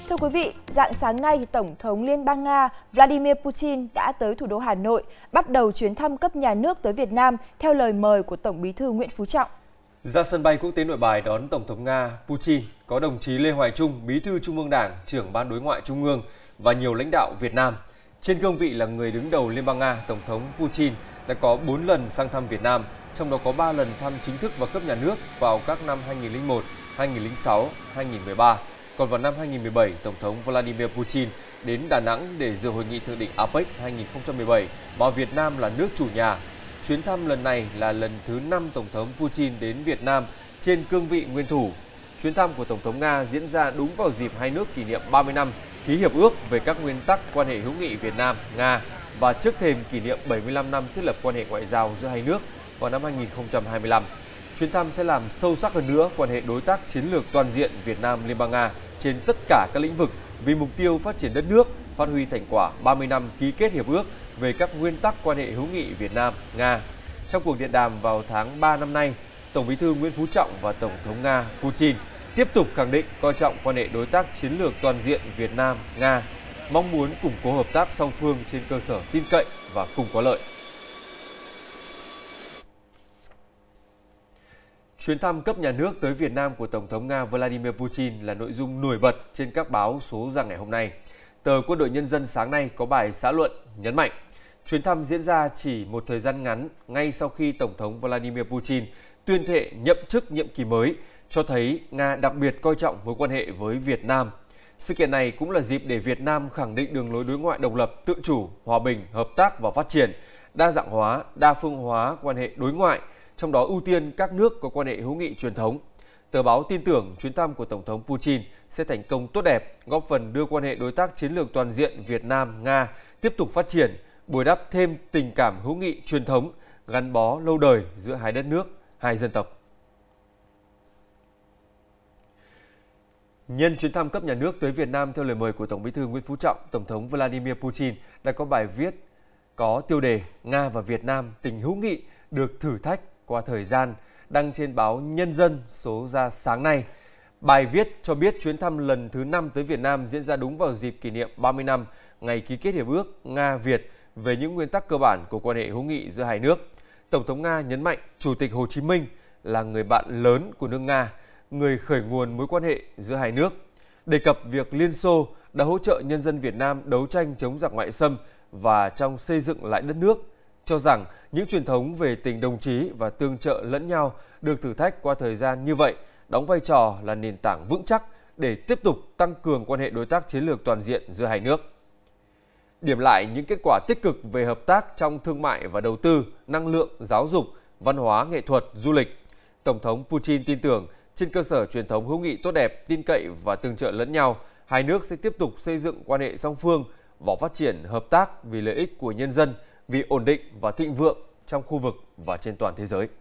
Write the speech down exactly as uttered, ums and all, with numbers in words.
Thưa quý vị, rạng sáng nay, Tổng thống Liên bang Nga Vladimir Putin đã tới thủ đô Hà Nội, bắt đầu chuyến thăm cấp nhà nước tới Việt Nam theo lời mời của Tổng Bí thư Nguyễn Phú Trọng. Ra sân bay quốc tế Nội Bài đón Tổng thống Nga Putin có đồng chí Lê Hoài Trung, Bí thư Trung ương Đảng, trưởng Ban Đối ngoại Trung ương và nhiều lãnh đạo Việt Nam. Trên cương vị là người đứng đầu Liên bang Nga, Tổng thống Putin đã có bốn lần sang thăm Việt Nam, trong đó có ba lần thăm chính thức và cấp nhà nước vào các năm hai nghìn không trăm lẻ một, hai nghìn không trăm lẻ sáu, hai nghìn không trăm mười ba. Còn vào năm hai nghìn không trăm mười bảy, Tổng thống Vladimir Putin đến Đà Nẵng để dự hội nghị thượng đỉnh a pếch hai nghìn không trăm mười bảy mà Việt Nam là nước chủ nhà. Chuyến thăm lần này là lần thứ năm Tổng thống Putin đến Việt Nam trên cương vị nguyên thủ. Chuyến thăm của Tổng thống Nga diễn ra đúng vào dịp hai nước kỷ niệm ba mươi năm ký hiệp ước về các nguyên tắc quan hệ hữu nghị Việt Nam-Nga và trước thềm kỷ niệm bảy mươi lăm năm thiết lập quan hệ ngoại giao giữa hai nước vào năm hai nghìn không trăm hai mươi lăm. Chuyến thăm sẽ làm sâu sắc hơn nữa quan hệ đối tác chiến lược toàn diện Việt Nam-Liên bang Nga trên tất cả các lĩnh vực vì mục tiêu phát triển đất nước, phát huy thành quả ba mươi năm ký kết hiệp ước về các nguyên tắc quan hệ hữu nghị Việt Nam-Nga. Trong cuộc điện đàm vào tháng ba năm nay, Tổng Bí thư Nguyễn Phú Trọng và Tổng thống Nga Putin tiếp tục khẳng định coi trọng quan hệ đối tác chiến lược toàn diện Việt Nam-Nga, mong muốn củng cố hợp tác song phương trên cơ sở tin cậy và cùng có lợi. Chuyến thăm cấp nhà nước tới Việt Nam của Tổng thống Nga Vladimir Putin là nội dung nổi bật trên các báo số ra ngày hôm nay. Tờ Quân đội Nhân dân sáng nay có bài xã luận nhấn mạnh, chuyến thăm diễn ra chỉ một thời gian ngắn ngay sau khi Tổng thống Vladimir Putin tuyên thệ nhậm chức nhiệm kỳ mới, cho thấy Nga đặc biệt coi trọng mối quan hệ với Việt Nam. Sự kiện này cũng là dịp để Việt Nam khẳng định đường lối đối ngoại độc lập, tự chủ, hòa bình, hợp tác và phát triển, đa dạng hóa, đa phương hóa quan hệ đối ngoại, trong đó ưu tiên các nước có quan hệ hữu nghị truyền thống. Tờ báo tin tưởng chuyến thăm của Tổng thống Putin sẽ thành công tốt đẹp, góp phần đưa quan hệ đối tác chiến lược toàn diện Việt Nam-Nga tiếp tục phát triển, bồi đắp thêm tình cảm hữu nghị truyền thống, gắn bó lâu đời giữa hai đất nước, hai dân tộc. Nhân chuyến thăm cấp nhà nước tới Việt Nam theo lời mời của Tổng Bí thư Nguyễn Phú Trọng, Tổng thống Vladimir Putin đã có bài viết có tiêu đề Nga và Việt Nam tình hữu nghị được thử thách qua thời gian, đăng trên báo Nhân dân số ra sáng nay. Bài viết cho biết chuyến thăm lần thứ năm tới Việt Nam diễn ra đúng vào dịp kỷ niệm ba mươi năm ngày ký kết hiệp ước Nga-Việt về những nguyên tắc cơ bản của quan hệ hữu nghị giữa hai nước. Tổng thống Nga nhấn mạnh Chủ tịch Hồ Chí Minh là người bạn lớn của nước Nga, người khởi nguồn mối quan hệ giữa hai nước. Đề cập việc Liên Xô đã hỗ trợ nhân dân Việt Nam đấu tranh chống giặc ngoại xâm và trong xây dựng lại đất nước, cho rằng những truyền thống về tình đồng chí và tương trợ lẫn nhau được thử thách qua thời gian như vậy, đóng vai trò là nền tảng vững chắc để tiếp tục tăng cường quan hệ đối tác chiến lược toàn diện giữa hai nước. Điểm lại những kết quả tích cực về hợp tác trong thương mại và đầu tư, năng lượng, giáo dục, văn hóa, nghệ thuật, du lịch. Tổng thống Putin tin tưởng trên cơ sở truyền thống hữu nghị tốt đẹp, tin cậy và tương trợ lẫn nhau, hai nước sẽ tiếp tục xây dựng quan hệ song phương và phát triển hợp tác vì lợi ích của nhân dân, vì ổn định và thịnh vượng trong khu vực và trên toàn thế giới.